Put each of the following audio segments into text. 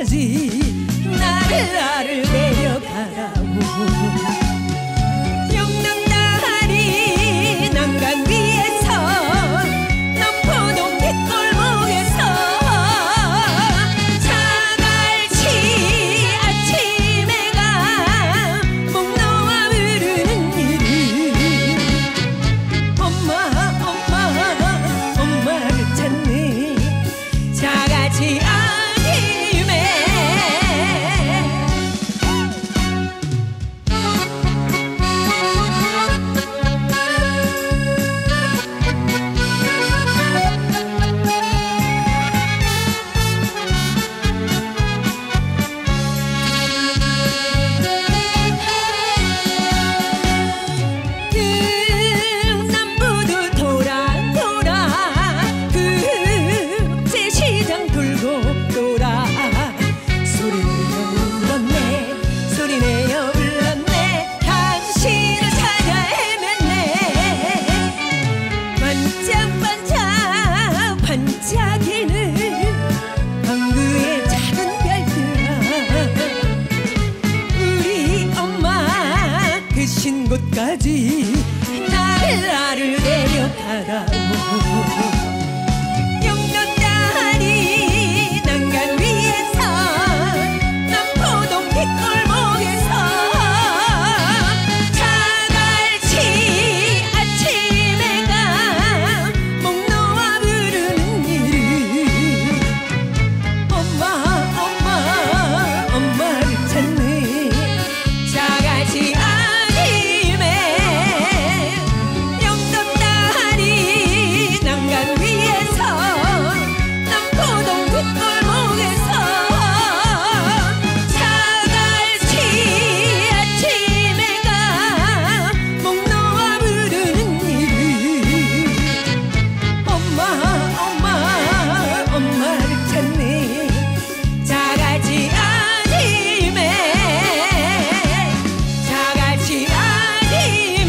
곳까지 나를 데려가라고. 영남다리 난간 위에서 남포동 뒷골목에서 자갈치 아침에 가 목 놓아 부르는 이름. 엄마 엄마를 찾네. 자갈치 아침에 남부도 돌아 국제시장 돌고 돌아 소리내어 불렀네 당신을 찾아 헤맸네. 반짝반짝이는 항구의 작은 별들아 우리 엄마 계신 곳까지 나를 데려가라고. 영남다리 난간 위에서 남포동 뒷골목에서 자갈치 아침에 가 목 놓아 부르는 이름. 엄마를 찾네. 자갈치 아침에 영남다리 난간 위에서 남포동 뒷골목에서 자갈치 아침에 가 목 놓아 부르는 이름. 엄마를 찾네. 자갈치 아침에 자갈치 아침에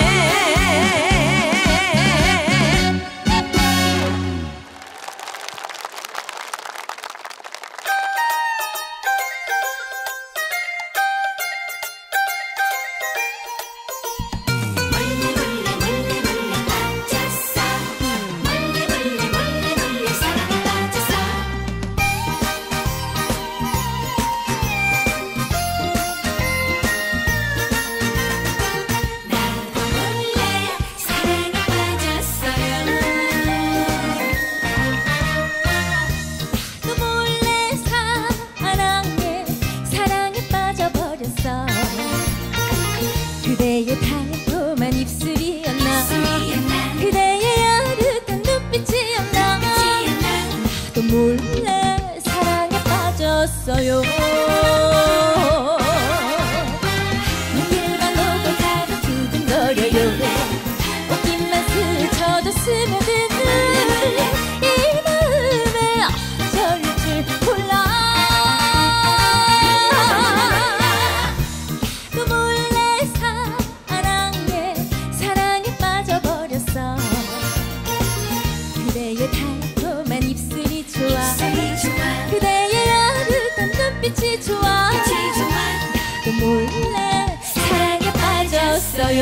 그대의 달콤한 입술이었나 그대의 야릇한 눈빛이었나 나도 몰래 사랑에 빠졌어요. 눈길만 오고 가도 두근거려요. 옷깃만 스쳐도 스며드는 이 마음에 어쩔 줄 몰라. 그대의 달콤한 입술이 좋아 그대의 야릇한 눈빛이 좋아 나도 몰래 사랑에 빠졌어요.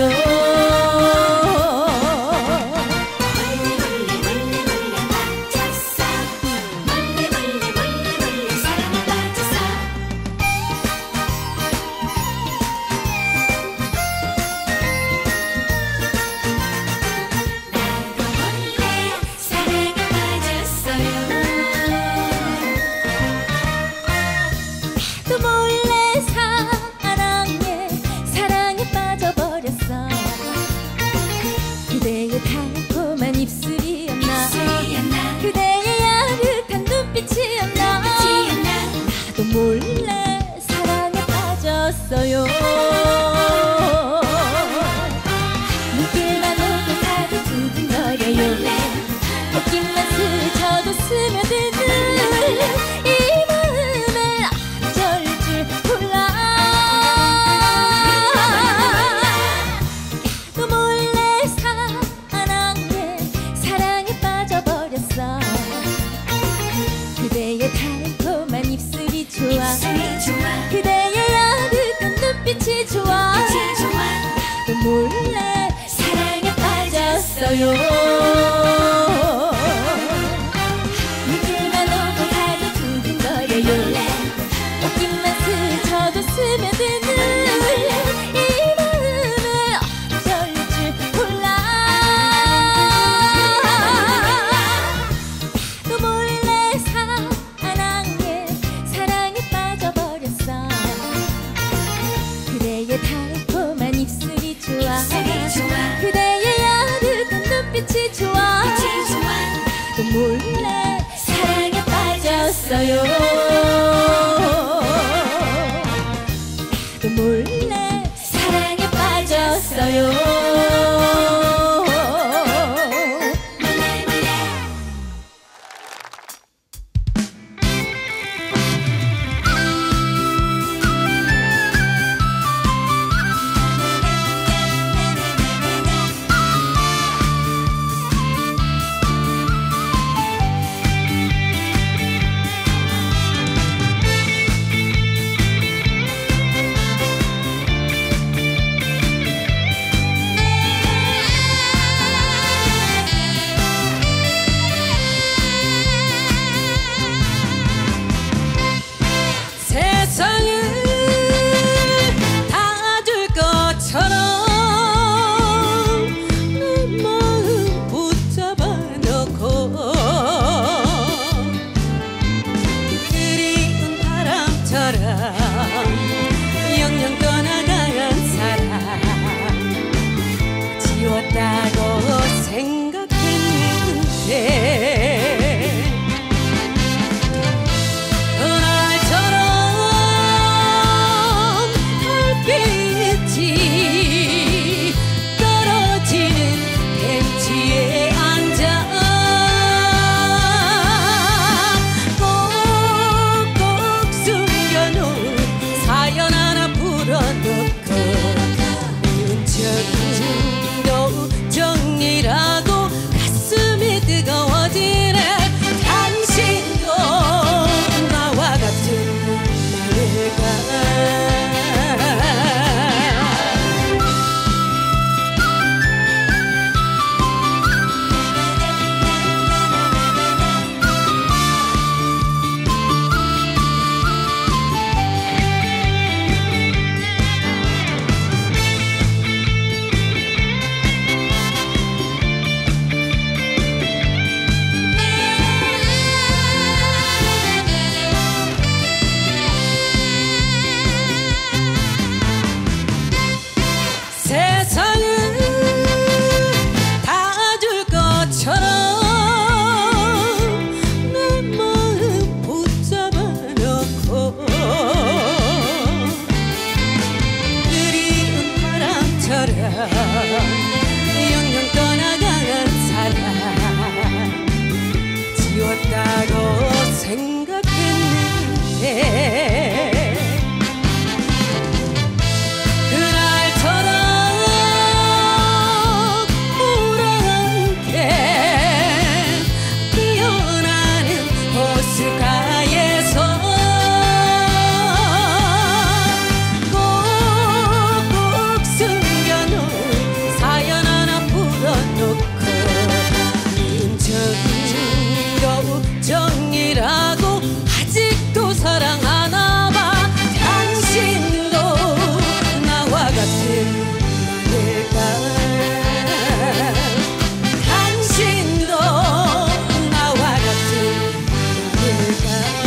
사랑에 빠졌어요. 이제만 오고 가도 두근거려요. 옷깃만 스쳐도 스며드는 이 마음을 어쩔 줄 몰라. 또 몰래 사랑에 빠져버렸어. 그대의 달콤한 입술이 좋아. 그대의 야릇한 눈빛이 좋아. 또 몰래 사랑에 빠졌어요. 또 몰래 사랑에 빠졌어요. 영영 떠나간 사랑 지웠다고 생각했는데 그날처럼 달빛이 떨어지는 벤치에 앉아 정이라고 가슴이 뜨거워지네. 당신도 나와 같은 말일까. 세상을 다 줄 것처럼 내 마음 붙잡아 놓고 그리운 바람처럼 영영 떠나간 사랑 지웠다고 생각했는데 꼭꼭 숨겨놓은 사연 하나 풀어놓고 인정도 정이라고 아직도 사랑하나봐. 당신도 나와 같은 말일까. 당신도 나와 같은 말일까.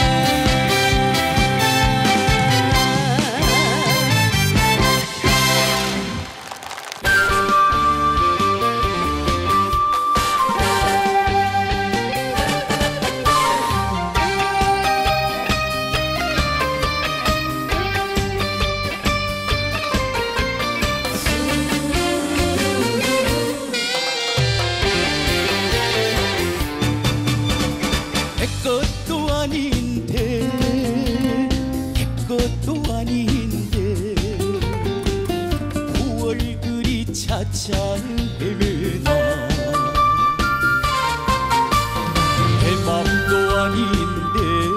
것도 아닌데 내 것도 아닌데 그 얼굴이 차차 헤매나. 내 맘도 아닌데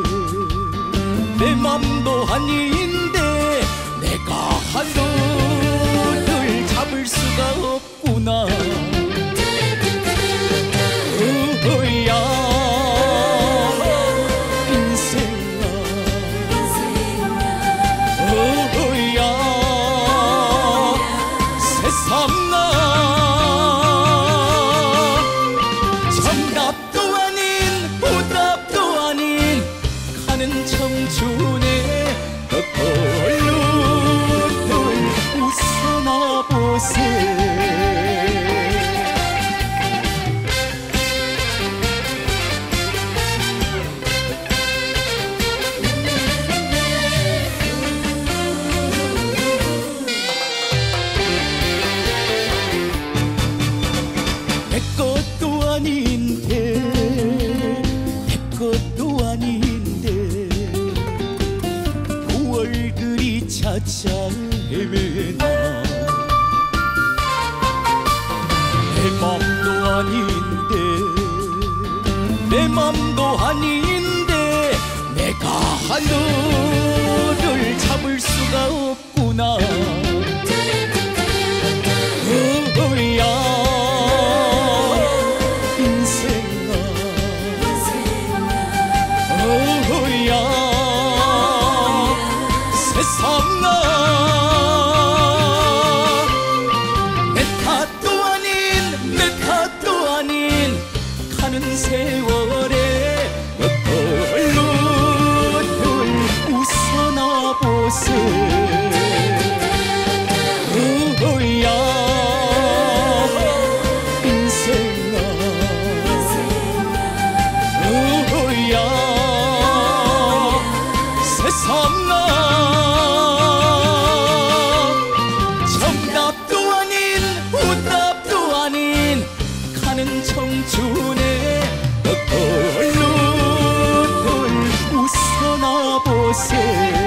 내 맘도 아닌데 내가 하늘을 잡을 수가 없구나. 내 맘도 아닌데 내가 하늘을 잡을 수가 없구나. 어야 인생아 어야 세상아 내 탓도 아닌 내 탓도 아닌 가는 세월에 얼른 웃어나 보세. 어야 인생아 어야 세상아 정답도 아닌 오답도 아닌 가는 청춘에 얼른 웃어나 보세.